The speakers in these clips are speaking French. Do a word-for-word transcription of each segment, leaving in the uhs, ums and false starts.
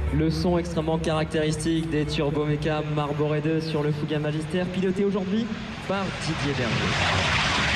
Le son extrêmement caractéristique des Turbomeca Marboré deux sur le Fuga Magister, piloté aujourd'hui par Didier Berger.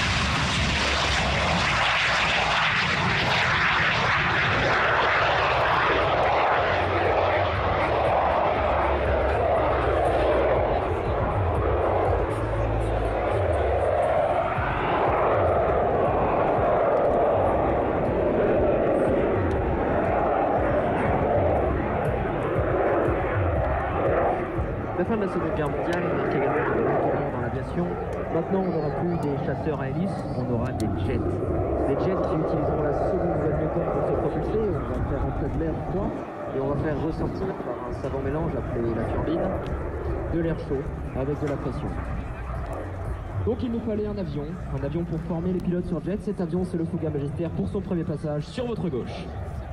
La fin de la Seconde Guerre mondiale marque également un tournant dans l'aviation. Maintenant, on n'aura plus des chasseurs à hélice, on aura des jets. Des jets qui utiliseront la seconde voie de moteur pour se propulser. On va faire entrer de l'air froid et on va faire ressortir par un savant mélange appelé la turbine de l'air chaud avec de la pression. Donc il nous fallait un avion, un avion pour former les pilotes sur jet. Cet avion, c'est le Fuga Magister pour son premier passage sur votre gauche.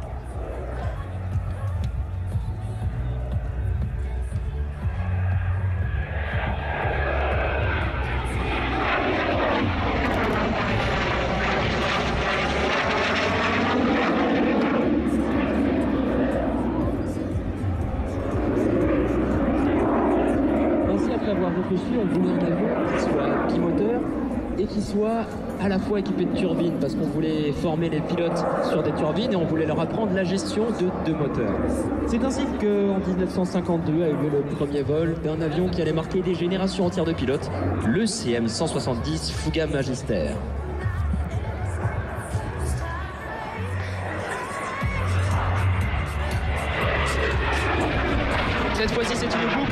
Avoir réfléchi, on voulait un avion qui soit bimoteur et qui soit à la fois équipé de turbines parce qu'on voulait former les pilotes sur des turbines et on voulait leur apprendre la gestion de deux moteurs. C'est ainsi qu'en mille neuf cent cinquante-deux a eu lieu le premier vol d'un avion qui allait marquer des générations entières de pilotes, le C M cent soixante-dix Fuga Magister. Cette fois-ci, c'est une boucle.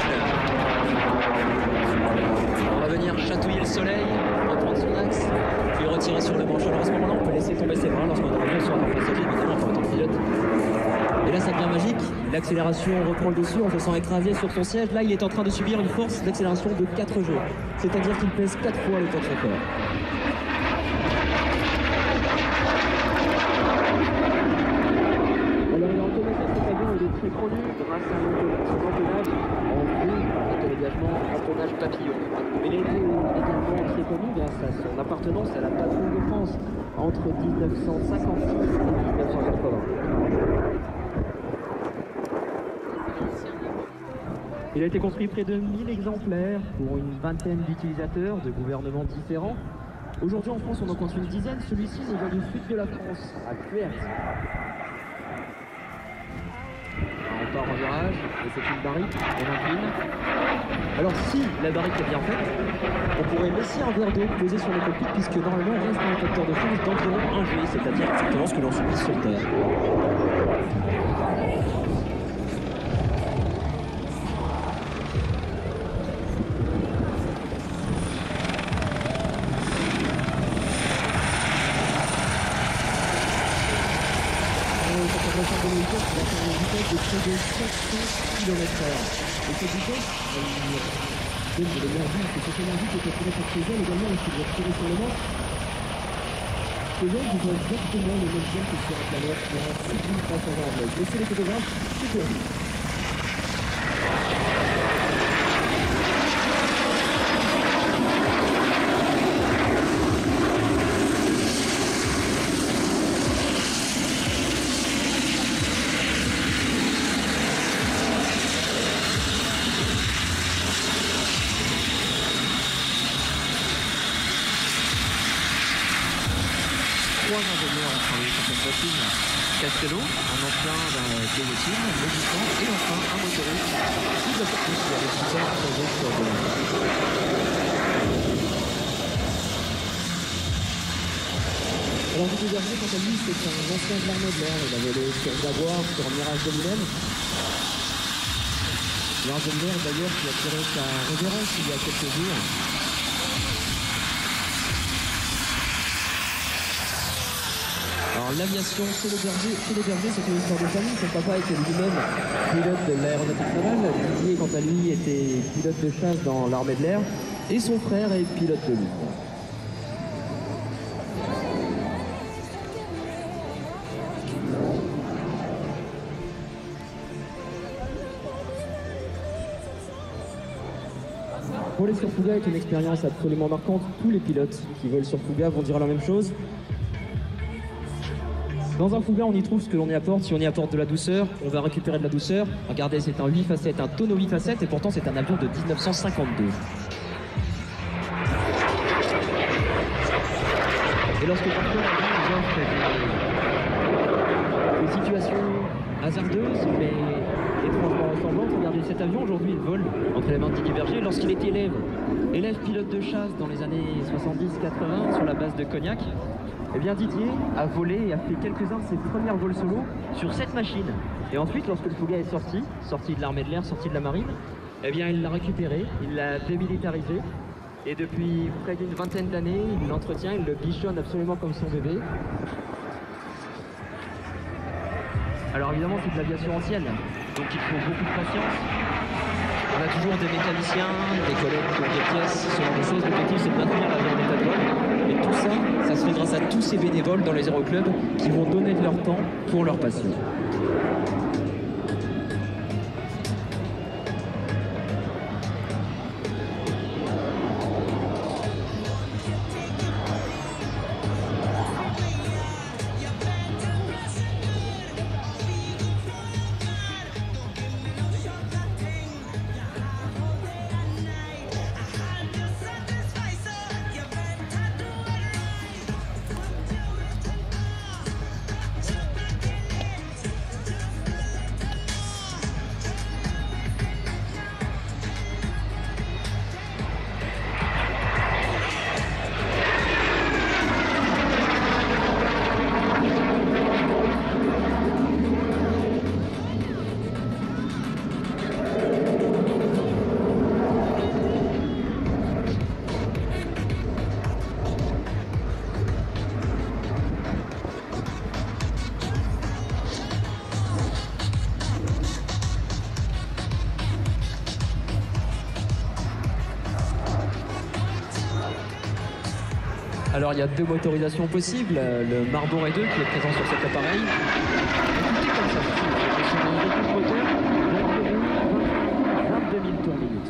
On va venir chatouiller le soleil, reprendre son axe, puis retirer sur le manche. Alors à ce moment-là, on peut laisser tomber ses bras lorsqu'on a revenu sur un passager, évidemment, en tant que pilote. Et là, ça devient magique. L'accélération reprend le dessus, on se sent écrasé sur son siège. Là, il est en train de subir une force d'accélération de quatre jeux. C'est-à-dire qu'il pèse quatre fois le poids de son corps. Alors, il a reconnaissé cet avion, il est très connu grâce à son empennage en V, empennage papillon. Mais il est également très connu grâce à son appartenance à la patrouille de France entre mille neuf cent cinquante-six et mille neuf cent quatre-vingts. Il a été construit près de mille exemplaires pour une vingtaine d'utilisateurs de gouvernements différents. Aujourd'hui en France, on en compte une dizaine. Celui-ci nous vient du sud de la France, à Cuers. On part en virage, et c'est une barrique, on incline. Alors si la barrique est bien faite, on pourrait laisser un verre d'eau posé sur le cockpit puisque normalement on reste un facteur de force d'environ un G, c'est-à-dire exactement ce que l'on subit sur Terre. De nos jours, qui va faire une vitesse de près de sept cents kilomètres heure. Et cette vitesse, elle donne de l'énergie, c'est cette énergie qui est attirée par ces ailes également, et qui doit tirer sur le manche. Ces ailes, ils ont exactement le même gel que sur la planète, il y a six mille trois cents ans en bleu. Laissez les photographes, c'est quoi? Trois ingénieurs ont travaillé sur cette voiture. Castello, un ancien d'un Toyotin, médicant, et enfin un motoriste qui doit sortir sur les super projets sur de Alors Didier Berger, quant à lui, c'est un ancien de l'armée de l'air. Il a volé sur Jaguar, sur Mirage de lui-même. Mirage de l'air d'ailleurs qui a tiré sa révérence il y a quelques jours. Alors l'aviation chez les bergers, chez les bergers c'est une histoire de famille. Son papa était lui-même pilote de l'aéronautique navale. Didier, quant à lui, était pilote de chasse dans l'armée de l'air. Et son frère est pilote de ligne. Voler sur Fuga est une expérience absolument marquante. Tous les pilotes qui volent sur Fuga vont dire la même chose. Dans un Fuga, on y trouve ce que l'on y apporte. Si on y apporte de la douceur, on va récupérer de la douceur. Regardez, c'est un huit facettes, un tonneau huit facettes, et pourtant c'est un avion de mille neuf cent cinquante-deux. Et lorsque parfois l'avion nous offre des, des situations hasardeuses, mais étrangement ressemblantes, regardez cet avion, aujourd'hui il vole entre les mains de Didier Berger. Lorsqu'il était élève, élève pilote de chasse dans les années soixante-dix quatre-vingt sur la base de Cognac, eh bien Didier a volé et a fait quelques-uns de ses premiers vols solo sur cette machine. Et ensuite, lorsque le Fuga est sorti, sorti de l'armée de l'air, sorti de la marine, eh bien il l'a récupéré, il l'a démilitarisé. Et depuis près d'une vingtaine d'années, il l'entretient, il le bichonne absolument comme son bébé. Alors évidemment, c'est de l'aviation ancienne, donc il faut beaucoup de patience. On a toujours des mécaniciens, des collègues qui ont des pièces, ce genre de choses. L'objectif, c'est de maintenir l'avion en état de vol. Et tout ça, ça se fait grâce à tous ces bénévoles dans les aéroclubs qui vont donner de leur temps pour leur passion. Alors il y a deux motorisations possibles, le Marboré deux qui est présent sur cet appareil. Écoutez comme ça, c'est un véhicule moteur vingt-deux mille tours minute.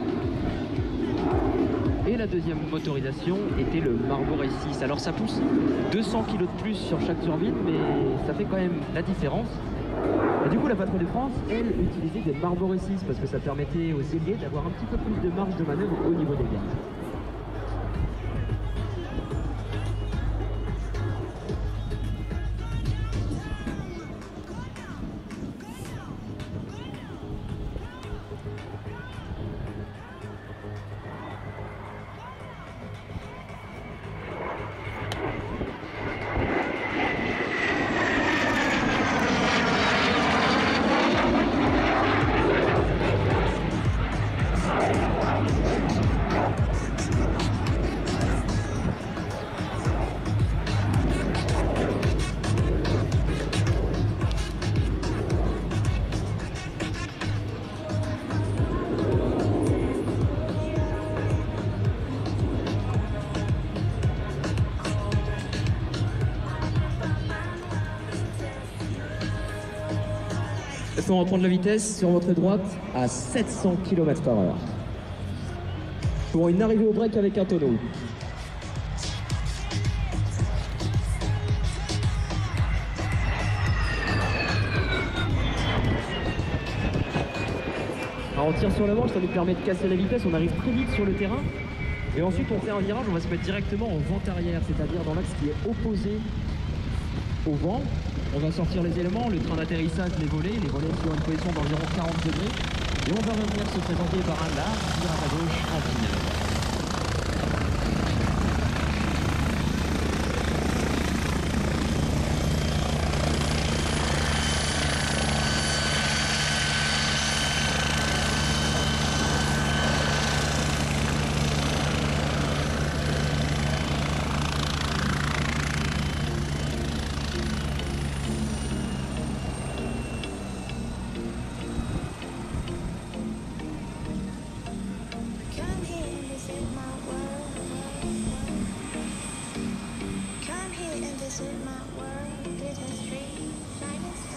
Et la deuxième motorisation était le Marboré six. Alors ça pousse deux cents kilos de plus sur chaque turbine, mais ça fait quand même la différence. Et du coup, la patrouille de France, elle, utilisait des Marboré six parce que ça permettait aux ailiers d'avoir un petit peu plus de marge de manœuvre au niveau des gaz. On va prendre la vitesse sur votre droite à sept cents kilomètres par heure. Pour une arrivée au break avec un tonneau. Alors on tire sur la manche, ça nous permet de casser la vitesse, on arrive très vite sur le terrain. Et ensuite on fait un virage, on va se mettre directement en vent arrière, c'est-à-dire dans l'axe qui est opposé au vent. On va sortir les éléments, le train d'atterrissage, les volets, les volets sur une position d'environ quarante degrés. Et on va revenir se présenter par un large virage à gauche en finale. Visit my world, glitter street, shine